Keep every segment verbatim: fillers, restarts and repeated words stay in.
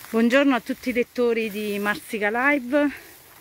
Buongiorno a tutti i lettori di Marsica Live,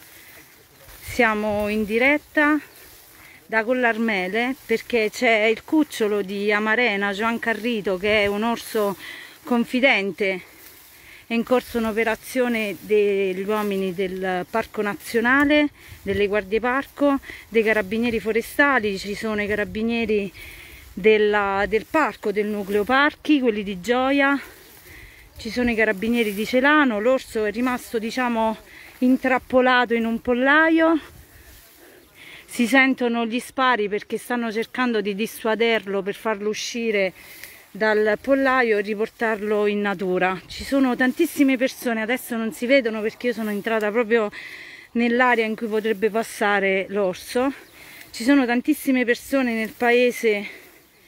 siamo in diretta da Collarmele perché c'è il cucciolo di Amarena, Joan Carrito, che è un orso confidente. È in corso un'operazione degli uomini del Parco Nazionale, delle Guardie Parco, dei Carabinieri Forestali. Ci sono i Carabinieri della, del Parco, del Nucleo Parchi, quelli di Gioia. Ci sono i Carabinieri di Celano. L'orso è rimasto, diciamo, intrappolato in un pollaio. Si sentono gli spari perché stanno cercando di dissuaderlo per farlo uscire dal pollaio e riportarlo in natura. Ci sono tantissime persone, adesso non si vedono perché io sono entrata proprio nell'area in cui potrebbe passare l'orso. Ci sono tantissime persone nel paese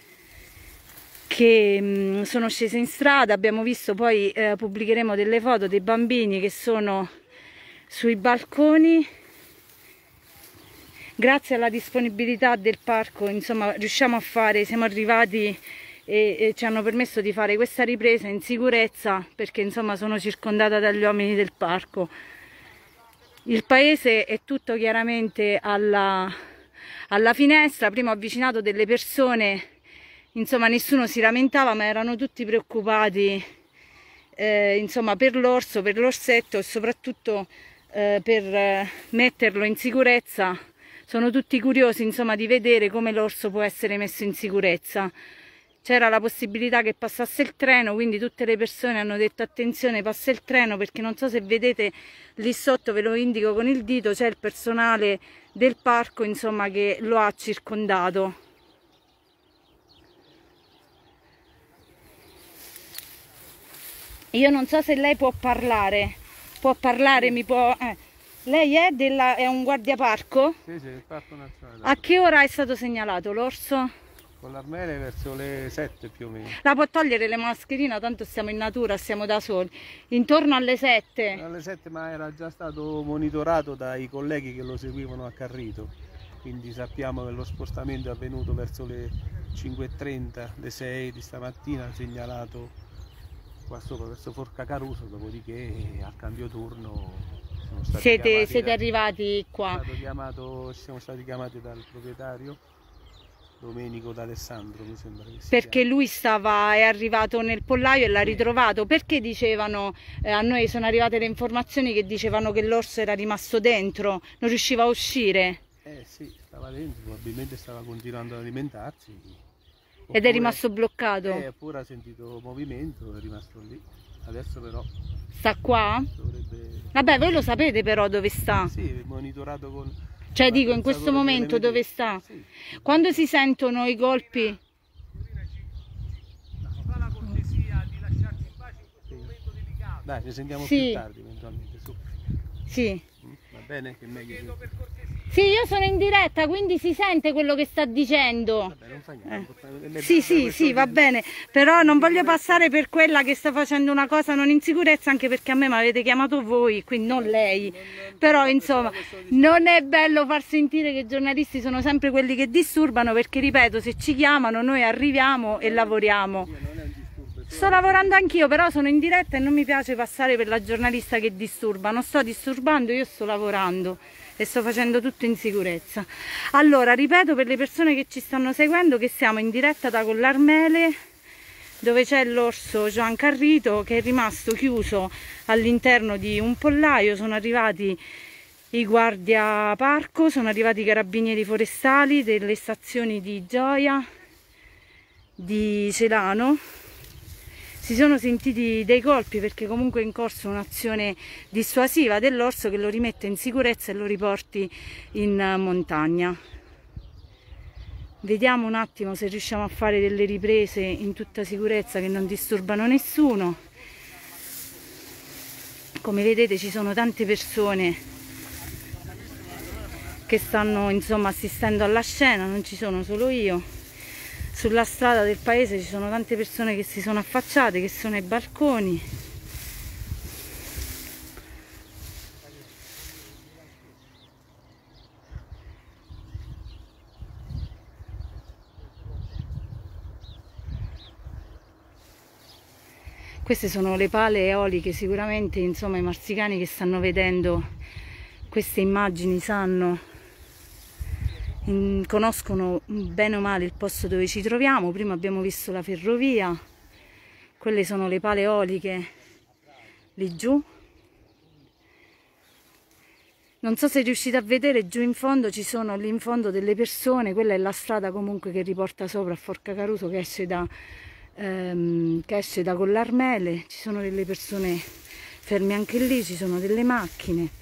che mh, sono scese in strada. Abbiamo visto, poi eh, pubblicheremo delle foto dei bambini che sono sui balconi. Grazie alla disponibilità del parco, insomma, riusciamo a fare, siamo arrivati e, e ci hanno permesso di fare questa ripresa in sicurezza, perché insomma sono circondata dagli uomini del parco. Il paese è tutto chiaramente alla, alla finestra. Prima ho avvicinato delle persone, insomma nessuno si lamentava, ma erano tutti preoccupati eh, insomma per l'orso, per l'orsetto e soprattutto eh, per eh, metterlo in sicurezza. Sono tutti curiosi, insomma, di vedere come l'orso può essere messo in sicurezza. C'era la possibilità che passasse il treno, quindi tutte le persone hanno detto attenzione, passa il treno, perché non so se vedete lì sotto, ve lo indico con il dito, c'è il personale del parco, insomma, che lo ha circondato. Io non so se lei può parlare, può parlare, mi può... Eh. Lei è, della, è un guardiaparco? Sì, sì, il Parco Nazionale. A che ora è stato segnalato l'orso? Collarmele verso le sette più o meno. La può togliere le mascherine, tanto stiamo in natura, siamo da soli. Intorno alle sette? Alle sette, ma era già stato monitorato dai colleghi che lo seguivano a Carrito. Quindi sappiamo che lo spostamento è avvenuto verso le cinque e trenta, le sei di stamattina, segnalato qua sopra verso Forca Caruso, dopodiché al cambio turno siamo stati siete, siete da, arrivati qua? Stato chiamato, siamo stati chiamati dal proprietario Domenico D'Alessandro, mi sembra che sia. Perché lui stava, è arrivato nel pollaio e l'ha ritrovato. Perché dicevano, eh, a noi sono arrivate le informazioni che dicevano che l'orso era rimasto dentro, non riusciva a uscire? Eh sì, stava dentro, probabilmente stava continuando ad alimentarsi. Oppure, ed è rimasto bloccato? Eh, oppure ha sentito movimento, è rimasto lì. Adesso però... Sta qua? Dovrebbe... Vabbè, voi lo sapete però dove sta? Sì, è monitorato con... Cioè dico, in questo momento dove sta? Sì. Quando si sentono i colpi? Fa la cortesia di lasciarci in pace in questo momento delicato. Dai, ci sentiamo sì. più tardi eventualmente, su. Sì. Va bene? Che meglio che... Sì, io sono in diretta, quindi si sente quello che sta dicendo. Vabbè, non fa niente. Eh. Sì, sì, sì, va bene. Però non voglio passare per quella che sta facendo una cosa non in sicurezza, anche perché a me mi avete chiamato voi, quindi non lei. Però, insomma, non è bello far sentire che i giornalisti sono sempre quelli che disturbano, perché, ripeto, se ci chiamano noi arriviamo e lavoriamo. Sto lavorando anch'io, però sono in diretta e non mi piace passare per la giornalista che disturba. Non sto disturbando, io sto lavorando e sto facendo tutto in sicurezza. Allora, ripeto per le persone che ci stanno seguendo che siamo in diretta da Collarmele, dove c'è l'orso Joan Carrito che è rimasto chiuso all'interno di un pollaio. Sono arrivati i guardia parco, sono arrivati i carabinieri forestali delle stazioni di Gioia, di Celano. Si sono sentiti dei colpi perché comunque è in corso un'azione dissuasiva dell'orso che lo rimette in sicurezza e lo riporti in montagna. Vediamo un attimo se riusciamo a fare delle riprese in tutta sicurezza che non disturbano nessuno. Come vedete ci sono tante persone che stanno, insomma, assistendo alla scena, non ci sono solo io. Sulla strada del paese ci sono tante persone che si sono affacciate, che sono ai balconi. Queste sono le pale eoliche, sicuramente insomma i marsicani che stanno vedendo queste immagini sanno, in, conoscono bene o male il posto dove ci troviamo. Prima abbiamo visto la ferrovia, quelle sono le pale eoliche lì giù. Non so se riuscite a vedere, giù in fondo ci sono lì in fondo delle persone, quella è la strada comunque che riporta sopra a Forcacaruso, che esce da, ehm, che esce da Collarmele. Ci sono delle persone ferme anche lì, ci sono delle macchine.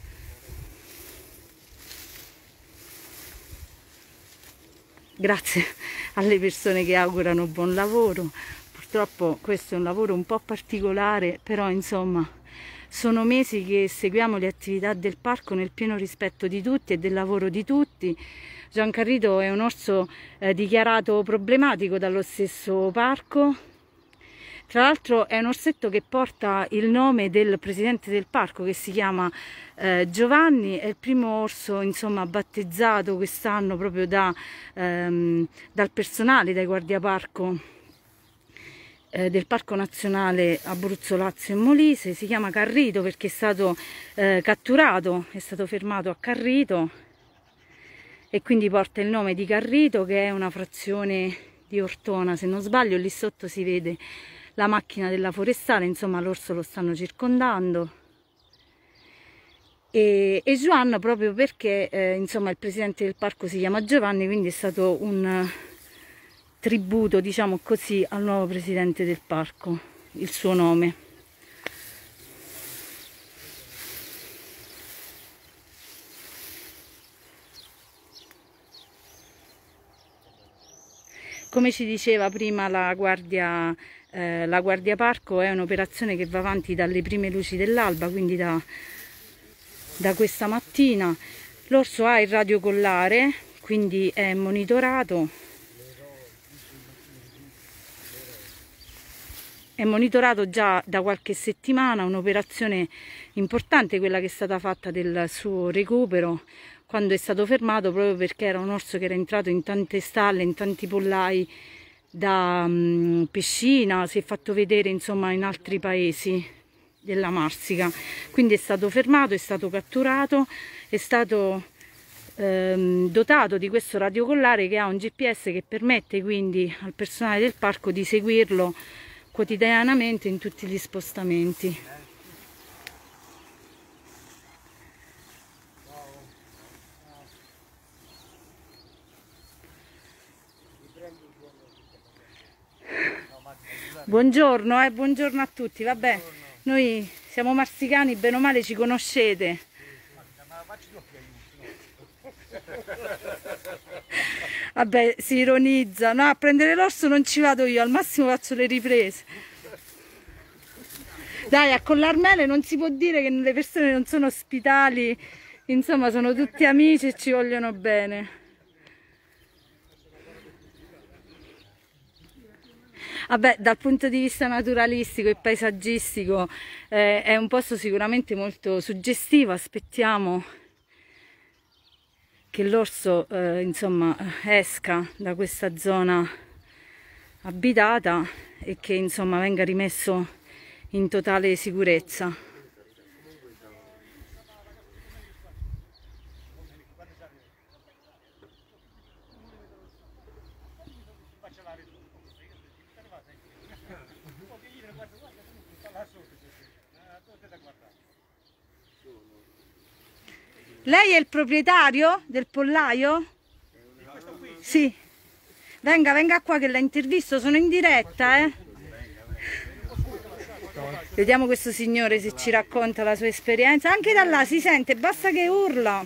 Grazie alle persone che augurano buon lavoro. Purtroppo questo è un lavoro un po' particolare, però insomma sono mesi che seguiamo le attività del parco nel pieno rispetto di tutti e del lavoro di tutti. Giancarrito è un orso eh, dichiarato problematico dallo stesso parco. Tra l'altro è un orsetto che porta il nome del presidente del parco, che si chiama eh, Giovanni. È il primo orso insomma battezzato quest'anno proprio da, ehm, dal personale, dai guardiaparco del Parco Nazionale Abruzzo, Lazio e Molise. Si chiama Carrito perché è stato eh, catturato, è stato fermato a Carrito e quindi porta il nome di Carrito, che è una frazione di Ortona se non sbaglio. Lì sotto si vede la macchina della forestale, insomma l'orso lo stanno circondando. E, e Juan proprio perché eh, insomma il presidente del parco si chiama Giovanni, quindi è stato un tributo, diciamo così, al nuovo presidente del parco, il suo nome. Come ci diceva prima la guardia, eh, la guardia parco, è un'operazione che va avanti dalle prime luci dell'alba, quindi da, da questa mattina. L'orso ha il radiocollare, quindi è monitorato. È monitorato già da qualche settimana, un'operazione importante quella che è stata fatta del suo recupero quando è stato fermato, proprio perché era un orso che era entrato in tante stalle, in tanti pollai da um, Pescina, si è fatto vedere insomma in altri paesi della Marsica, quindi è stato fermato, è stato catturato, è stato ehm, dotato di questo radiocollare che ha un G P S che permette quindi al personale del parco di seguirlo quotidianamente in tutti gli spostamenti. Buongiorno, eh, buongiorno a tutti. Vabbè, noi siamo marsicani, bene o male ci conoscete. Vabbè, si ironizza. No, a prendere l'orso non ci vado io, al massimo faccio le riprese. Dai, a Collarmele non si può dire che le persone non sono ospitali, insomma sono tutti amici e ci vogliono bene. Vabbè, dal punto di vista naturalistico e paesaggistico eh, è un posto sicuramente molto suggestivo. Aspettiamo che l'orso eh, insomma esca da questa zona abitata e che insomma venga rimesso in totale sicurezza. Lei è il proprietario del pollaio? Sì. Venga, venga qua che la intervisto, sono in diretta, eh. Vediamo questo signore se ci racconta la sua esperienza. Anche da là si sente, basta che urla.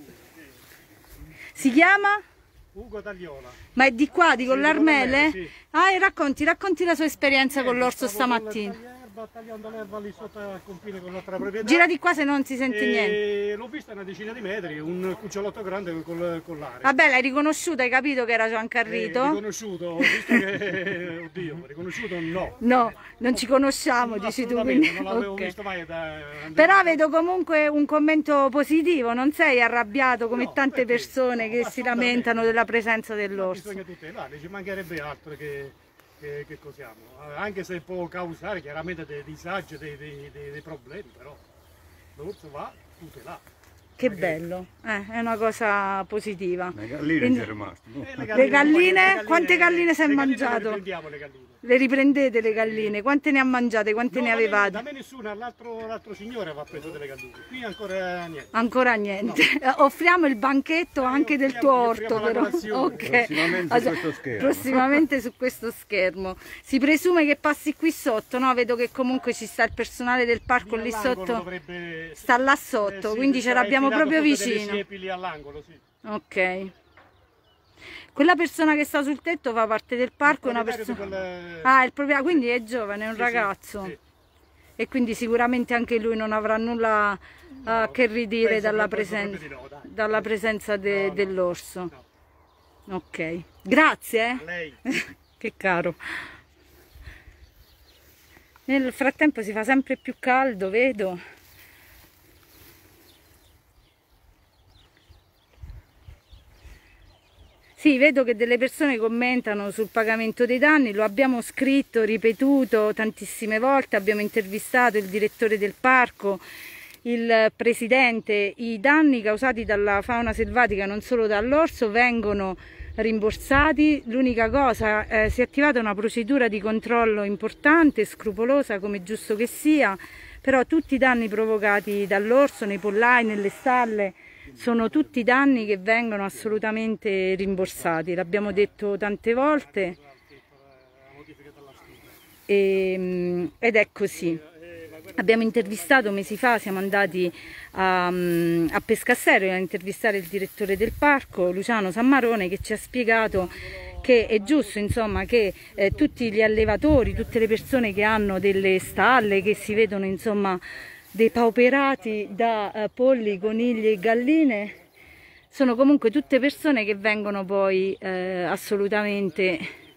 Si chiama? Ugo Tagliola. Ma è di qua, di Sì, Collarmele? sì. Ah, e racconti, racconti la sua esperienza con l'orso stamattina. Tagliando l'erba lì sotto al confine con l'altra proprietà. Gira di qua se non si sente niente. L'ho vista a una decina di metri, un cucciolotto grande col collare. Vabbè, l'hai riconosciuto, hai capito che era Giancarrito? Eh, riconosciuto, ho visto che... Oddio, riconosciuto no. No, non ci conosciamo, dici tu. Quindi... non l'avevo okay. visto mai da... Però vedo comunque un commento positivo, non sei arrabbiato come No, tante perché? persone No, che si lamentano della presenza dell'orso. Bisogna tutelare, ci mancherebbe altro che... che, che cosiamo, anche se può causare chiaramente dei disagi, dei, dei, dei, dei problemi, però l'orso va tutelato. Che bello, eh, è una cosa positiva. Le galline Quindi, sono rimaste. No? Eh, le le galline, galline, quante galline si è le galline mangiato? Le riprendiamo le galline. Le riprendete le galline? Quante ne ha mangiate? Quante No, ne da me- avevate? Da me nessuno, l'altro l'altro signore aveva preso delle galline, qui ancora niente. Ancora niente. Eh, offriamo il banchetto anche del tuo orto, offriamo la però. colazione. Ok. Prossimamente su Allora, questo schermo. prossimamente su questo schermo. Si presume che passi qui sotto, no? Vedo che comunque ci sta il personale del parco lì all'angolo sotto. dovrebbe- Sta là eh, sotto, sì, quindi sì, ce l'abbiamo è filato proprio sotto delle vicino. siepi lì all'angolo, sì. Ok. Quella persona che sta sul tetto fa parte del parco, è una proprietario persona. di quel- Ah, il proprietario, quindi è giovane, è un Sì, sì, ragazzo. sì. E quindi sicuramente anche lui non avrà nulla a che ridire penso- dalla, penso presen- proprio di no, dai. dalla presenza de- No, no. dell'orso. No. Ok, grazie. A Eh? lei. Che caro. Nel frattempo si fa sempre più caldo, vedo. Sì, vedo che delle persone commentano sul pagamento dei danni, lo abbiamo scritto, ripetuto tantissime volte, abbiamo intervistato il direttore del parco, il presidente. I danni causati dalla fauna selvatica, non solo dall'orso, vengono rimborsati. L'unica cosa, eh, si è attivata una procedura di controllo importante, scrupolosa come è giusto che sia, però tutti i danni provocati dall'orso nei pollai, nelle stalle, sono tutti danni che vengono assolutamente rimborsati, l'abbiamo detto tante volte e, ed è così. Abbiamo intervistato mesi fa, siamo andati a, a Pescasserio a intervistare il direttore del parco, Luciano Sammarone, che ci ha spiegato che è giusto, insomma, che eh, tutti gli allevatori, tutte le persone che hanno delle stalle, che si vedono, insomma, depauperati da eh, polli, conigli e galline, sono comunque tutte persone che vengono poi eh, assolutamente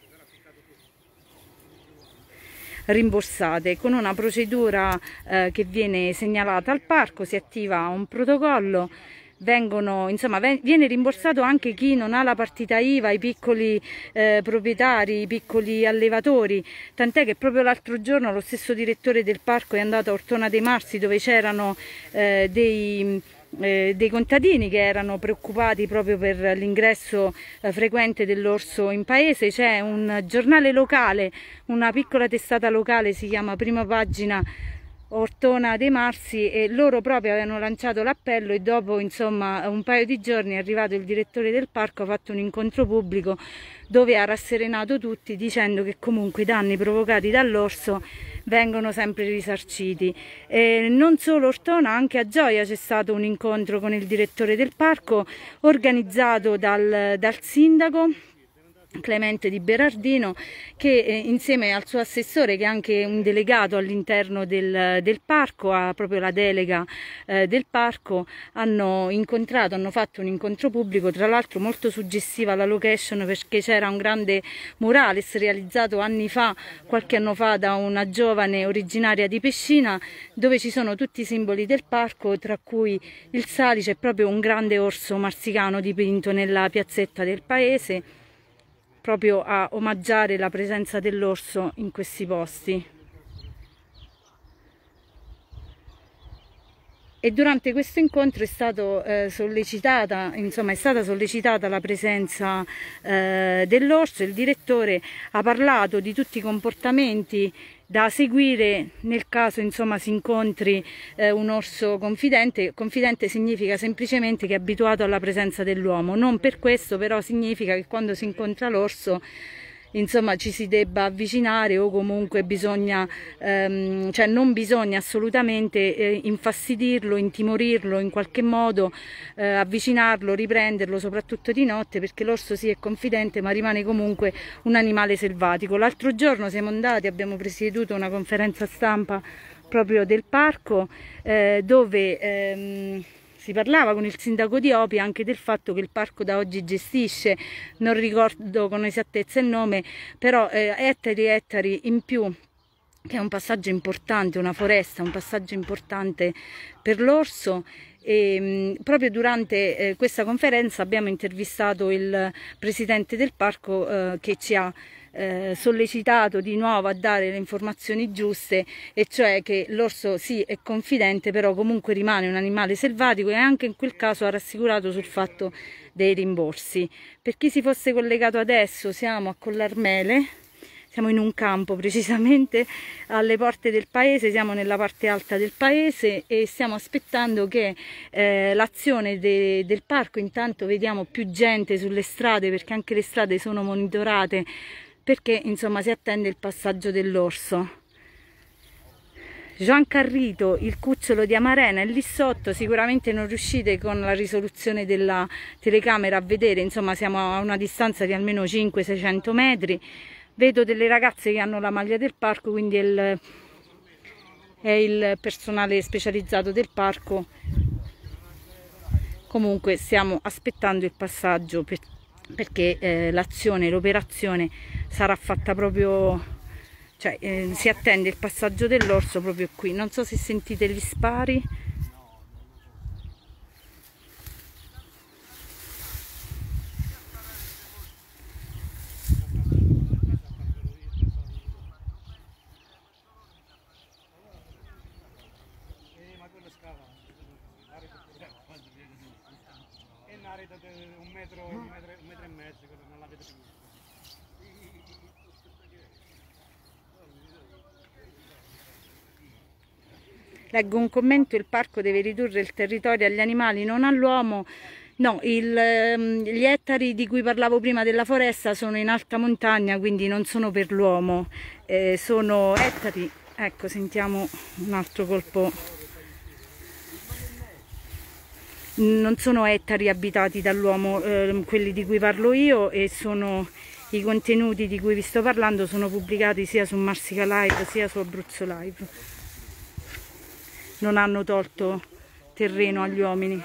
rimborsate con una procedura eh, che viene segnalata al parco. Si attiva un protocollo, vengono, insomma, viene rimborsato anche chi non ha la partita I V A, i piccoli eh, proprietari, i piccoli allevatori, tant'è che proprio l'altro giorno lo stesso direttore del parco è andato a Ortona dei Marsi, dove c'erano eh, dei Eh, dei contadini che erano preoccupati proprio per l'ingresso eh, frequente dell'orso in paese. C'è un giornale locale, una piccola testata locale, si chiama Prima Pagina Ortona dei Marsi, e loro proprio avevano lanciato l'appello, e dopo, insomma, un paio di giorni è arrivato il direttore del parco, ha fatto un incontro pubblico dove ha rasserenato tutti dicendo che comunque i danni provocati dall'orso vengono sempre risarciti. E non solo Ortona, anche a Gioia c'è stato un incontro con il direttore del parco organizzato dal, dal sindaco Clemente Di Berardino, che eh, insieme al suo assessore, che è anche un delegato all'interno del, del parco, ha proprio la delega eh, del parco, hanno incontrato, hanno fatto un incontro pubblico, tra l'altro molto suggestiva la location, perché c'era un grande murales realizzato anni fa, qualche anno fa, da una giovane originaria di Pescina, dove ci sono tutti i simboli del parco, tra cui il salice e proprio un grande orso marsicano dipinto nella piazzetta del paese, proprio a omaggiare la presenza dell'orso in questi posti. E durante questo incontro è, stato, eh, sollecitata, insomma, è stata sollecitata la presenza eh, dell'orso. Il direttore ha parlato di tutti i comportamenti da seguire nel caso, insomma, si incontri eh, un orso confidente. Confidente significa semplicemente che è abituato alla presenza dell'uomo, non per questo però significa che quando si incontra l'orso, insomma, ci si debba avvicinare, o comunque bisogna, ehm, cioè non bisogna assolutamente eh, infastidirlo, intimorirlo in qualche modo, eh, avvicinarlo, riprenderlo, soprattutto di notte, perché l'orso sì è confidente ma rimane comunque un animale selvatico. L'altro giorno siamo andati, abbiamo presieduto una conferenza stampa proprio del parco eh, dove ehm, si parlava con il sindaco di Opi anche del fatto che il parco da oggi gestisce, non ricordo con esattezza il nome, però eh, ettari e ettari in più, che è un passaggio importante, una foresta, un passaggio importante per l'orso. E mh, proprio durante eh, questa conferenza abbiamo intervistato il presidente del parco eh, che ci ha eh, sollecitato di nuovo a dare le informazioni giuste, e cioè che l'orso sì è confidente, però comunque rimane un animale selvatico, e anche in quel caso ha rassicurato sul fatto dei rimborsi. Per chi si fosse collegato adesso, siamo a Collarmele. Siamo in un campo, precisamente alle porte del paese, siamo nella parte alta del paese e stiamo aspettando che eh, l'azione de del parco, intanto vediamo più gente sulle strade, perché anche le strade sono monitorate, perché insomma si attende il passaggio dell'orso. Gian Carrito, il cucciolo di Amarena è lì sotto, sicuramente non riuscite con la risoluzione della telecamera a vedere, insomma siamo a una distanza di almeno cinquecento seicento metri. Vedo delle ragazze che hanno la maglia del parco, quindi è il, è il personale specializzato del parco. Comunque stiamo aspettando il passaggio per, perché eh, l'azione, l'operazione sarà fatta proprio, cioè eh, si attende il passaggio dell'orso proprio qui. Non so se sentite gli spari. Un metro, un metro, un metro e mezzo, non l'avete più. Leggo un commento: il parco deve ridurre il territorio agli animali, non all'uomo. No, il, gli ettari di cui parlavo prima della foresta sono in alta montagna, quindi non sono per l'uomo, eh, sono ettari. Ecco, sentiamo un altro colpo. Non sono ettari abitati dall'uomo, eh, quelli di cui parlo io, e sono i contenuti di cui vi sto parlando sono pubblicati sia su Marsica Live sia su Abruzzo Live. Non hanno tolto terreno agli uomini.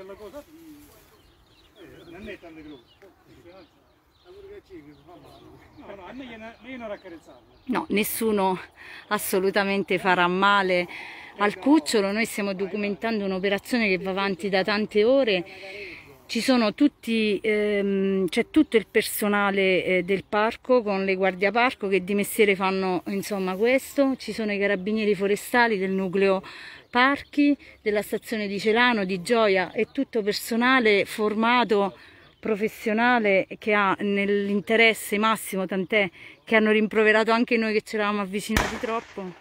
No, nessuno assolutamente farà male al cucciolo. Noi stiamo documentando un'operazione che va avanti da tante ore. Ci sono tutti, ehm, c'è tutto il personale eh, del parco con le guardie parco che di mestiere fanno insomma questo. Ci sono i carabinieri forestali del nucleo parchi, della stazione di Celano, di Gioia, e tutto personale formato, professionale, che ha nell'interesse massimo, tant'è che hanno rimproverato anche noi che ci eravamo avvicinati troppo.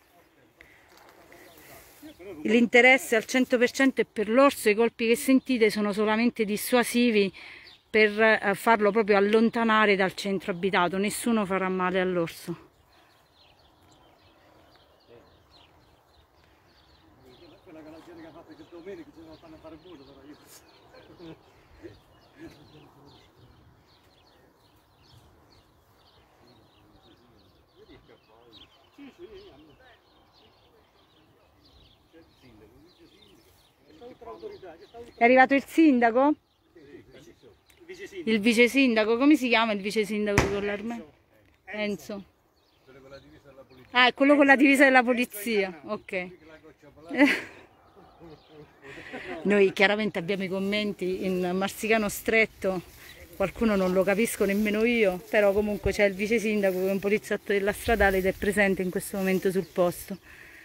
L'interesse al cento per cento è per l'orso. I colpi che sentite sono solamente dissuasivi per farlo proprio allontanare dal centro abitato. Nessuno farà male all'orso. È arrivato il sindaco? Il vice sindaco, come si chiama il vice sindaco di Collarmele? Enzo. Ah, è quello con la divisa della polizia, ok. Noi chiaramente abbiamo i commenti in marsicano stretto, qualcuno non lo capisco nemmeno io, però comunque c'è il vice sindaco che è un poliziotto della stradale ed è presente in questo momento sul posto.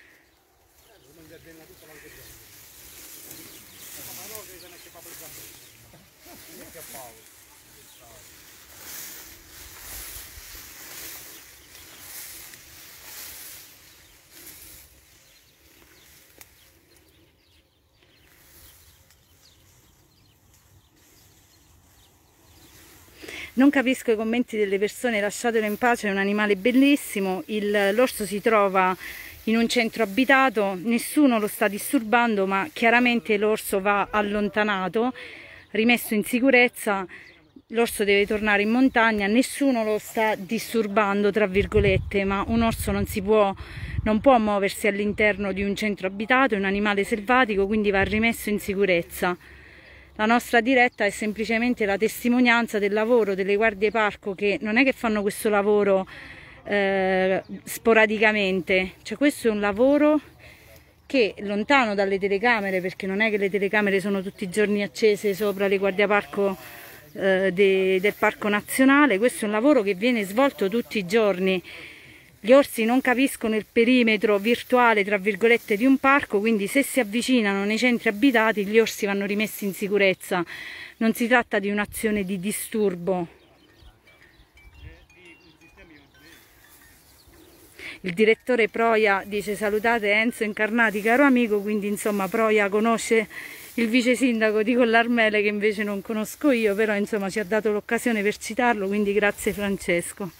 Non capisco i commenti delle persone, lasciatelo in pace, è un animale bellissimo. L'orso si trova in un centro abitato, nessuno lo sta disturbando, ma chiaramente l'orso va allontanato, rimesso in sicurezza. L'orso deve tornare in montagna, nessuno lo sta disturbando, tra virgolette, ma un orso non si può, non può muoversi all'interno di un centro abitato, è un animale selvatico, quindi va rimesso in sicurezza. La nostra diretta è semplicemente la testimonianza del lavoro delle guardie parco, che non è che fanno questo lavoro eh, sporadicamente, cioè questo è un lavoro che, lontano dalle telecamere, perché non è che le telecamere sono tutti i giorni accese sopra le guardie parco eh, de, del Parco Nazionale. Questo è un lavoro che viene svolto tutti i giorni. Gli orsi non capiscono il perimetro virtuale, tra virgolette, di un parco, quindi se si avvicinano nei centri abitati gli orsi vanno rimessi in sicurezza. Non si tratta di un'azione di disturbo. Il direttore Proia dice: salutate Enzo Incarnati, caro amico. Quindi insomma Proia conosce il vice sindaco di Collarmele, che invece non conosco io, però insomma ci ha dato l'occasione per citarlo, quindi grazie Francesco.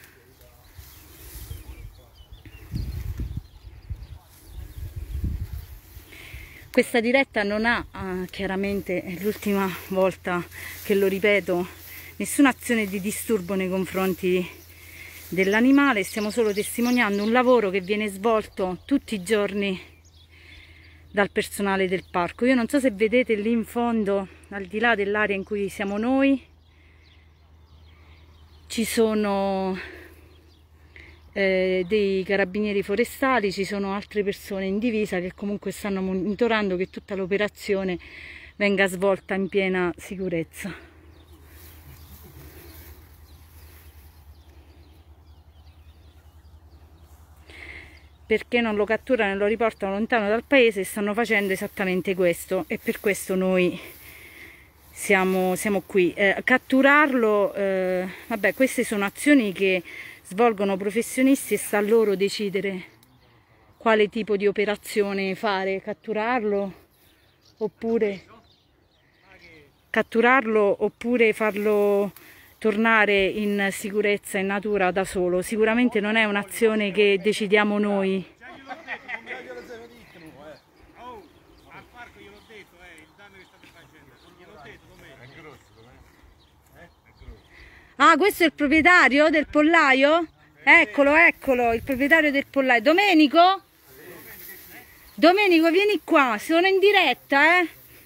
Questa diretta non ha, eh, chiaramente è l'ultima volta che lo ripeto, nessuna azione di disturbo nei confronti dell'animale. Stiamo solo testimoniando un lavoro che viene svolto tutti i giorni dal personale del parco. Io non so se vedete lì in fondo, al di là dell'area in cui siamo noi, ci sono eh, dei carabinieri forestali, ci sono altre persone in divisa che comunque stanno monitorando che tutta l'operazione venga svolta in piena sicurezza. Perché non lo catturano e lo riportano lontano dal paese? Stanno facendo esattamente questo, e per questo noi siamo, siamo qui. Eh, catturarlo, eh, vabbè, queste sono azioni che svolgono professionisti e sta a loro decidere quale tipo di operazione fare, catturarlo oppure, catturarlo oppure farlo tornare in sicurezza, in natura, da solo. Sicuramente non è un'azione che decidiamo noi. Ah, questo è il proprietario del pollaio? Eccolo, eccolo, il proprietario del pollaio. Domenico? Domenico, vieni qua, sono in diretta, eh?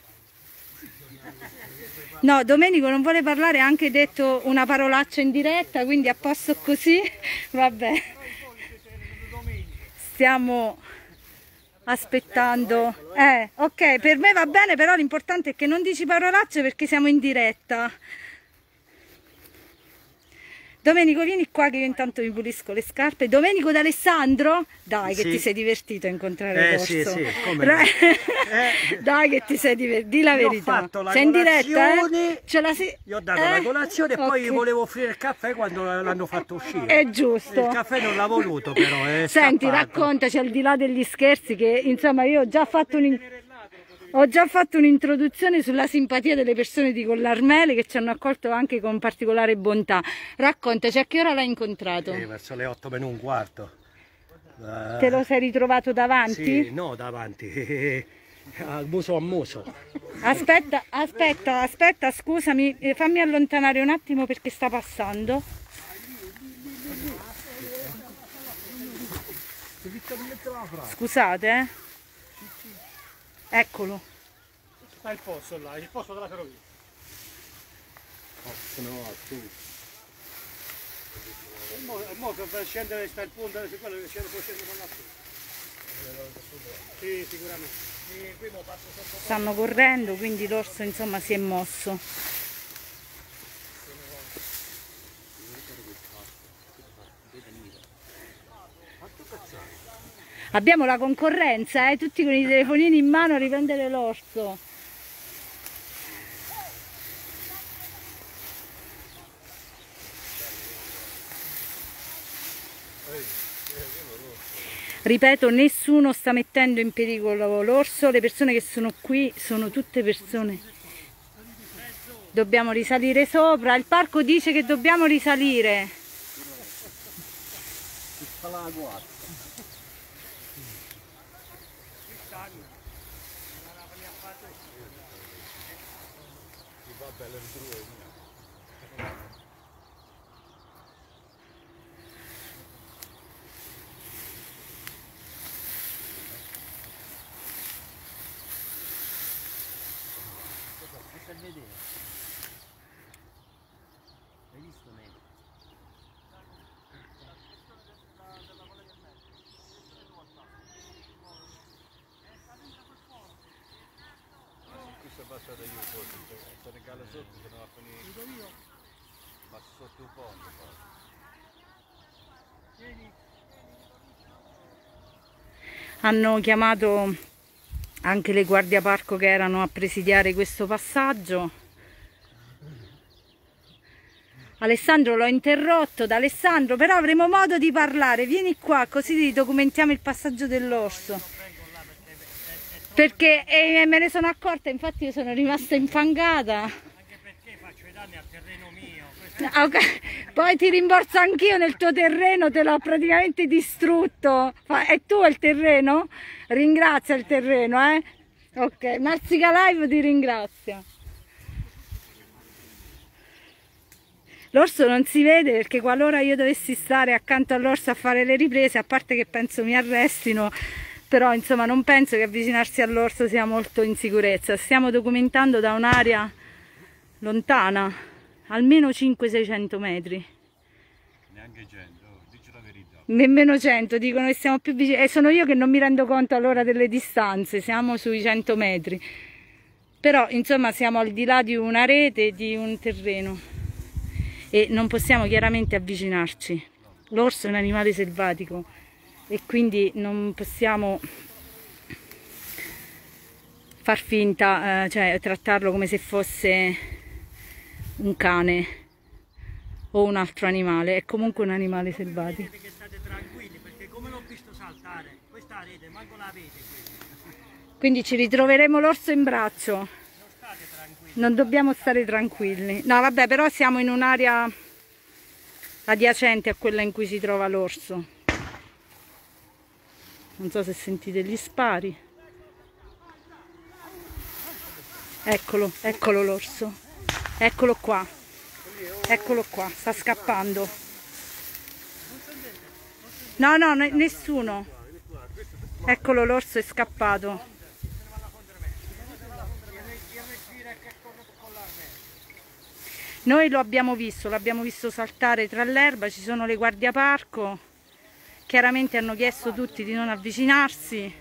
No, Domenico non vuole parlare, ha anche detto una parolaccia in diretta, quindi a posto così, vabbè. Stiamo aspettando. Eh, ok, per me va bene, però l'importante è che non dici parolacce perché siamo in diretta. Domenico, vieni qua che io intanto mi pulisco le scarpe. Domenico D'Alessandro? Dai, che sì, ti sei divertito a incontrare eh, l'orso. Sì, sì, come no. eh. Dai, che ti sei divertito. Di la io verità. Ho fatto la sei in diretta, eh? Ce la si... Gli ho dato eh? la colazione e okay. poi volevo offrire il caffè quando l'hanno fatto uscire. È giusto. Il caffè non l'ha voluto, però. È Senti, scappato. raccontaci, al di là degli scherzi, che insomma io ho già fatto un... Ho già fatto un'introduzione sulla simpatia delle persone di Collarmele, che ci hanno accolto anche con particolare bontà. Raccontaci, a che ora l'hai incontrato? Sì, verso le otto meno un quarto. Uh, Te lo sei ritrovato davanti? Sì, no, davanti, al muso a muso. Aspetta, aspetta, aspetta, scusami, fammi allontanare un attimo perché sta passando. Scusate, eh. Eccolo. Sta il posto là, il posto della ferrovia. Oh, no, tu. E mo, e mo per scendere sta il ponte, se quello che scende può scendere con la sua. Sì, sicuramente. Stanno correndo, quindi l'orso insomma si è mosso. Abbiamo la concorrenza, eh? Tutti con i telefonini in mano a riprendere l'orso. Ripeto, nessuno sta mettendo in pericolo l'orso, le persone che sono qui sono tutte persone. Dobbiamo risalire sopra, il parco dice che dobbiamo risalire. Hai visto me? passata io forse, se ne cala sotto, se ne va a finire. Passa sotto un ponte poi. Hanno chiamato anche le guardiaparco che erano a presidiare questo passaggio. Alessandro l'ho interrotto, da Alessandro, però avremo modo di parlare, vieni qua così documentiamo il passaggio dell'orso. Perché eh, me ne sono accorta, infatti io sono rimasta infangata. Anche perché faccio i danni al terreno mio. Ah, okay. Poi ti rimborso anch'io nel tuo terreno, te l'ho praticamente distrutto. È tuo il terreno? Ringrazia il terreno, eh? Ok, Marsica Live ti ringrazia. L'orso non si vede perché qualora io dovessi stare accanto all'orso a fare le riprese, a parte che penso mi arrestino, però insomma non penso che avvicinarsi all'orso sia molto in sicurezza. Stiamo documentando da un'area lontana, almeno cinquecento seicento metri. Neanche cento, dici la verità. Nemmeno cento, dicono che siamo più vicini. E sono io che non mi rendo conto allora delle distanze, siamo sui cento metri. Però insomma siamo al di là di una rete, di un terreno. E non possiamo chiaramente avvicinarci. L'orso è un animale selvatico e quindi non possiamo far finta, eh, cioè trattarlo come se fosse un cane o un altro animale, è comunque un animale selvatico. Vedete che state tranquilli, perché come l'ho visto saltare, questa rete manco la vede qui. Quindi ci ritroveremo l'orso in braccio. Non state tranquilli. Non dobbiamo stare tranquilli. No, vabbè, però siamo in un'area adiacente a quella in cui si trova l'orso. Non so se sentite gli spari. Eccolo, eccolo l'orso. Eccolo qua. Eccolo qua, sta scappando. No, no, nessuno. Eccolo, l'orso è scappato. Noi lo abbiamo visto, l'abbiamo visto saltare tra l'erba, ci sono le guardiaparco, chiaramente hanno chiesto tutti di non avvicinarsi.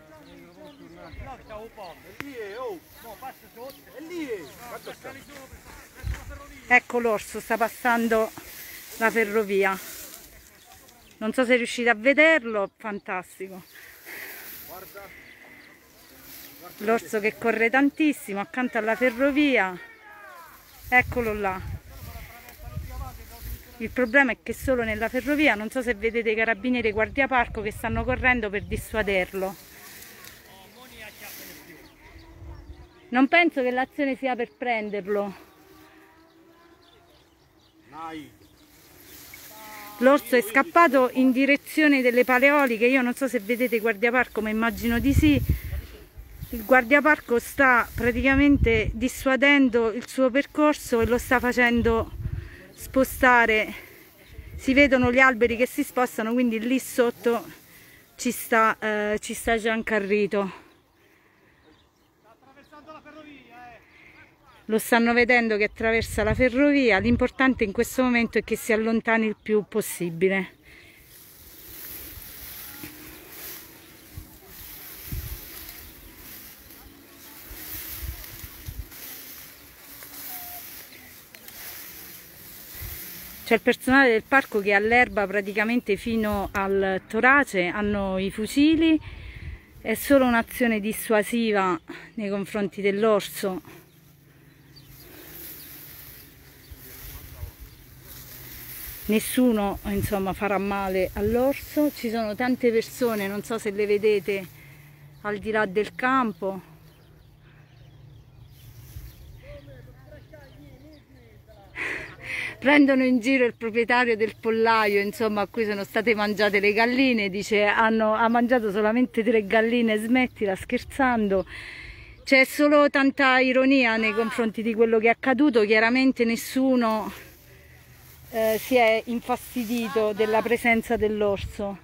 Ecco l'orso, sta passando la ferrovia. Non so se riuscite a vederlo, fantastico. L'orso che corre tantissimo accanto alla ferrovia. Eccolo là. Il problema è che solo nella ferrovia, non so se vedete i carabinieri e i guardiaparco che stanno correndo per dissuaderlo. Non penso che l'azione sia per prenderlo. L'orso è scappato in direzione delle Paleoliche, io non so se vedete i guardiaparco, ma immagino di sì. Il guardiaparco sta praticamente dissuadendo il suo percorso e lo sta facendo spostare. Si vedono gli alberi che si spostano, quindi lì sotto ci sta, eh, ci sta Giancarrito. Lo stanno vedendo che attraversa la ferrovia. L'importante in questo momento è che si allontani il più possibile. C'è il personale del parco che all'erba praticamente fino al torace, hanno i fucili, è solo un'azione dissuasiva nei confronti dell'orso. Nessuno insomma farà male all'orso, ci sono tante persone, non so se le vedete al di là del campo. Prendono in giro il proprietario del pollaio, insomma, a cui sono state mangiate le galline, dice hanno, ha mangiato solamente tre galline, smettila, scherzando. C'è solo tanta ironia nei confronti di quello che è accaduto, chiaramente nessuno eh, si è infastidito della presenza dell'orso.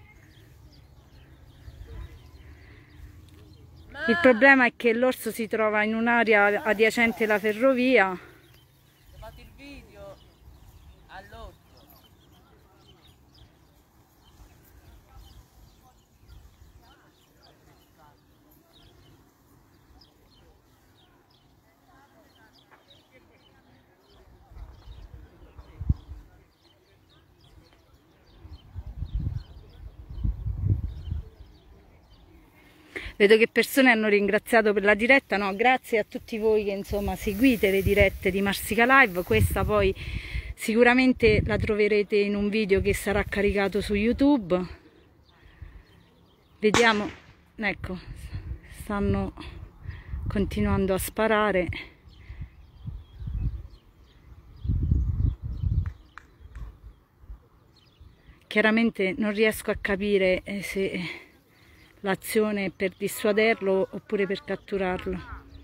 Il problema è che l'orso si trova in un'area adiacente alla ferrovia. Vedo che persone hanno ringraziato per la diretta, no, grazie a tutti voi che insomma seguite le dirette di Marsica Live. Questa poi sicuramente la troverete in un video che sarà caricato su YouTube. Vediamo, ecco, stanno continuando a sparare. Chiaramente non riesco a capire se l'azione è per dissuaderlo oppure per catturarlo.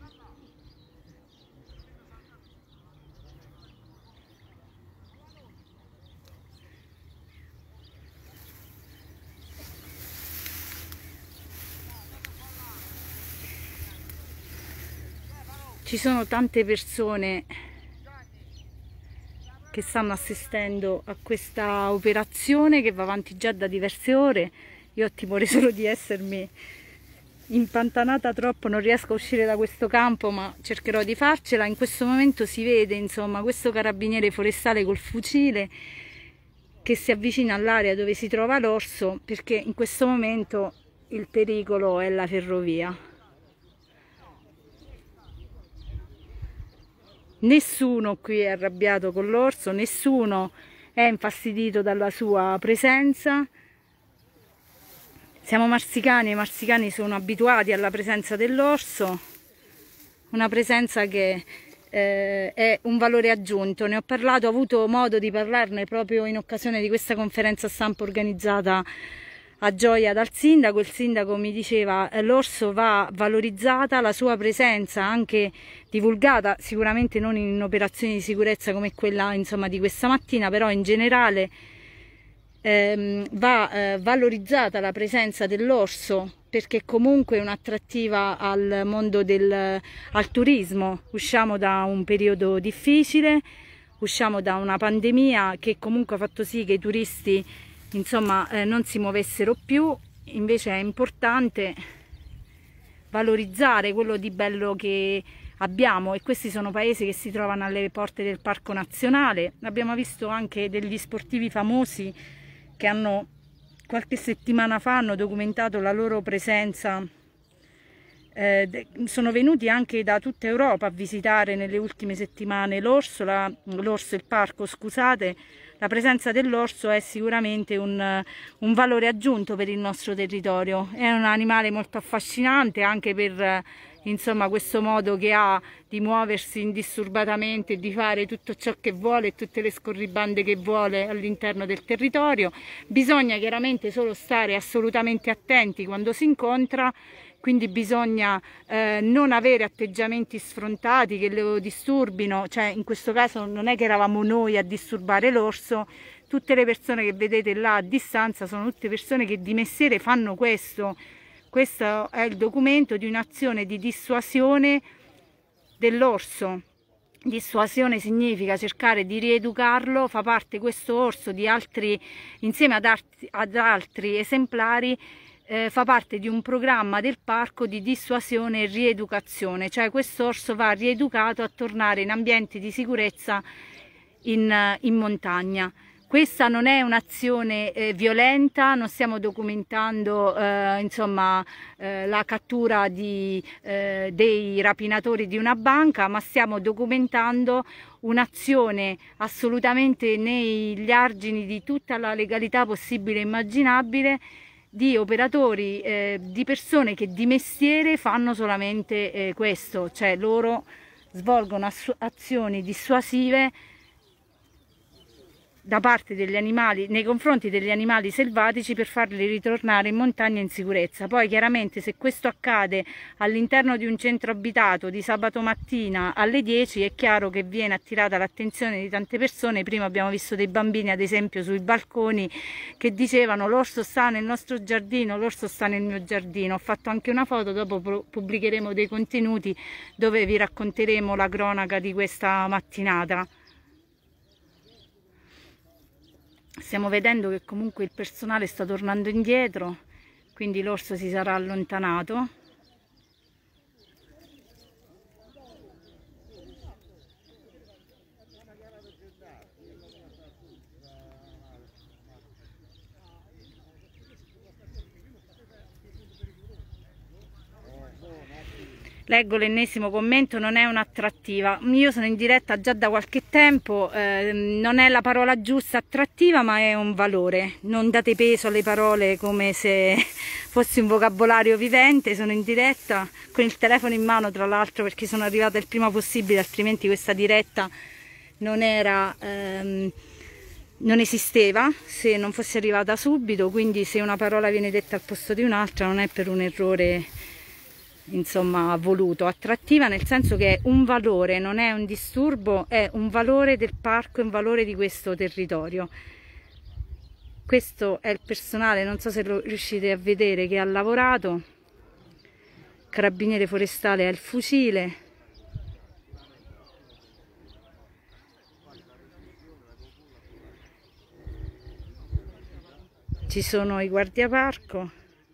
Ci sono tante persone che stanno assistendo a questa operazione che va avanti già da diverse ore. Io ho timore solo di essermi impantanata troppo, non riesco a uscire da questo campo, ma cercherò di farcela. In questo momento si vede insomma questo carabiniere forestale col fucile che si avvicina all'area dove si trova l'orso, perché in questo momento il pericolo è la ferrovia. Nessuno qui è arrabbiato con l'orso, nessuno è infastidito dalla sua presenza. Siamo marsicani e i marsicani sono abituati alla presenza dell'orso, una presenza che eh, è un valore aggiunto. Ne ho parlato, ho avuto modo di parlarne proprio in occasione di questa conferenza stampa organizzata a Gioia dal sindaco. Il sindaco mi diceva che l'orso va valorizzata, la sua presenza anche divulgata, sicuramente non in operazioni di sicurezza come quella insomma di questa mattina, però in generale ehm, va eh, valorizzata la presenza dell'orso, perché comunque è un'attrattiva al mondo del al turismo. Usciamo da un periodo difficile, usciamo da una pandemia che comunque ha fatto sì che i turisti insomma eh, non si muovessero più. Invece è importante valorizzare quello di bello che abbiamo, e questi sono paesi che si trovano alle porte del Parco Nazionale. Abbiamo visto anche degli sportivi famosi che hanno qualche settimana fa hanno documentato la loro presenza, eh, sono venuti anche da tutta Europa a visitare nelle ultime settimane l'orso, l'orso il parco, scusate. La presenza dell'orso è sicuramente un, un valore aggiunto per il nostro territorio. È un animale molto affascinante anche per insomma questo modo che ha di muoversi indisturbatamente e di fare tutto ciò che vuole e tutte le scorribande che vuole all'interno del territorio. Bisogna chiaramente solo stare assolutamente attenti quando si incontra, quindi bisogna eh, non avere atteggiamenti sfrontati che lo disturbino. Cioè in questo caso non è che eravamo noi a disturbare l'orso, tutte le persone che vedete là a distanza sono tutte persone che di mestiere fanno questo. Questo è il documento di un'azione di dissuasione dell'orso. Dissuasione significa cercare di rieducarlo, fa parte questo orso di altri, insieme ad, arti, ad altri esemplari, eh, fa parte di un programma del parco di dissuasione e rieducazione, cioè questo orso va rieducato a tornare in ambienti di sicurezza in, in montagna. Questa non è un'azione eh, violenta, non stiamo documentando eh, insomma, eh, la cattura di, eh, dei rapinatori di una banca, ma stiamo documentando un'azione assolutamente negli argini di tutta la legalità possibile e immaginabile di operatori, eh, di persone che di mestiere fanno solamente eh, questo, cioè loro svolgono azioni dissuasive da parte degli animali, nei confronti degli animali selvatici, per farli ritornare in montagna in sicurezza. Poi chiaramente se questo accade all'interno di un centro abitato di sabato mattina alle dieci è chiaro che viene attirata l'attenzione di tante persone. Prima abbiamo visto dei bambini ad esempio sui balconi che dicevano l'orso sta nel nostro giardino, l'orso sta nel mio giardino. Ho fatto anche una foto, dopo pubblicheremo dei contenuti dove vi racconteremo la cronaca di questa mattinata. Stiamo vedendo che comunque il personale sta tornando indietro, quindi l'orso si sarà allontanato. Leggo l'ennesimo commento, non è un'attrattiva. Io sono in diretta già da qualche tempo, eh, non è la parola giusta attrattiva, ma è un valore. Non date peso alle parole come se fosse un vocabolario vivente. Sono in diretta con il telefono in mano, tra l'altro, perché sono arrivata il prima possibile, altrimenti questa diretta non era... Ehm, non esisteva se non fosse arrivata subito, quindi se una parola viene detta al posto di un'altra non è per un errore, insomma, voluto. Attrattiva nel senso che è un valore, non è un disturbo, è un valore del parco, è un valore di questo territorio. Questo è il personale, non so se lo riuscite a vedere, che ha lavorato. Carabiniere forestale ha il fucile. Ci sono i guardiaparco.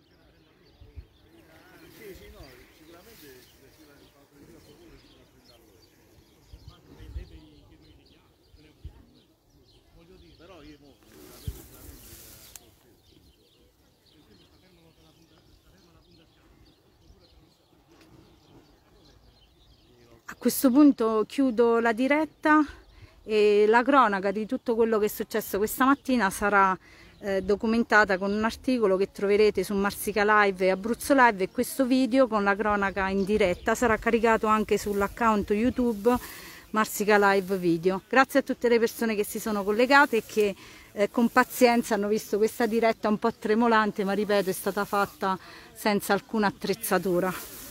A questo punto chiudo la diretta e la cronaca di tutto quello che è successo questa mattina sarà eh, documentata con un articolo che troverete su Marsica Live e Abruzzo Live, e questo video con la cronaca in diretta sarà caricato anche sull'account YouTube Marsica Live Video. Grazie a tutte le persone che si sono collegate e che eh, con pazienza hanno visto questa diretta un po' tremolante, ma ripeto, è stata fatta senza alcuna attrezzatura.